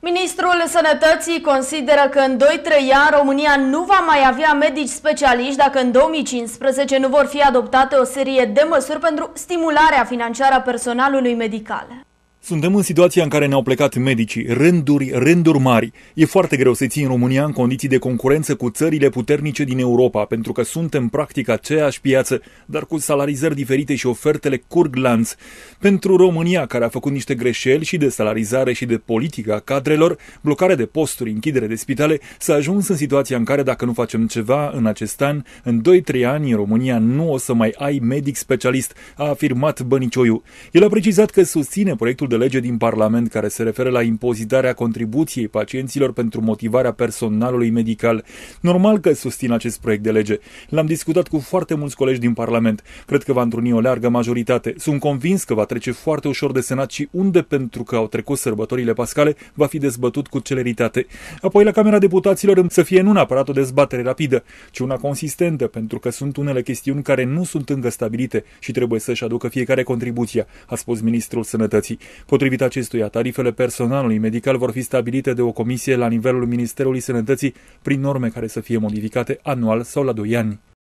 Ministrul Sănătății consideră că în 2-3 ani România nu va mai avea medici specialiști dacă în 2015 nu vor fi adoptate o serie de măsuri pentru stimularea financiară a personalului medical. Suntem în situația în care ne-au plecat medicii, rânduri mari. E foarte greu să ții în România în condiții de concurență cu țările puternice din Europa, pentru că suntem practic aceeași piață, dar cu salarizări diferite și ofertele curg lanț. Pentru România, care a făcut niște greșeli și de salarizare și de politică a cadrelor, blocare de posturi, închidere de spitale, s-a ajuns în situația în care, dacă nu facem ceva în acest an, în 2-3 ani în România nu o să mai ai medic specialist, a afirmat Bănicioiu. El a precizat că susține proiectul de lege din Parlament care se referă la impozitarea contribuției pacienților pentru motivarea personalului medical. Normal că susțin acest proiect de lege. L-am discutat cu foarte mulți colegi din Parlament. Cred că va întruni o largă majoritate. Sunt convins că va trece foarte ușor de Senat și unde, pentru că au trecut sărbătorile pascale, va fi dezbătut cu celeritate. Apoi la Camera Deputaților să fie nu neapărat o dezbatere rapidă, ci una consistentă, pentru că sunt unele chestiuni care nu sunt încă stabilite și trebuie să-și aducă fiecare contribuția, a spus Ministrul Sănătății. Potrivit acestuia, tarifele personalului medical vor fi stabilite de o comisie la nivelul Ministerului Sănătății prin norme care să fie modificate anual sau la 2 ani.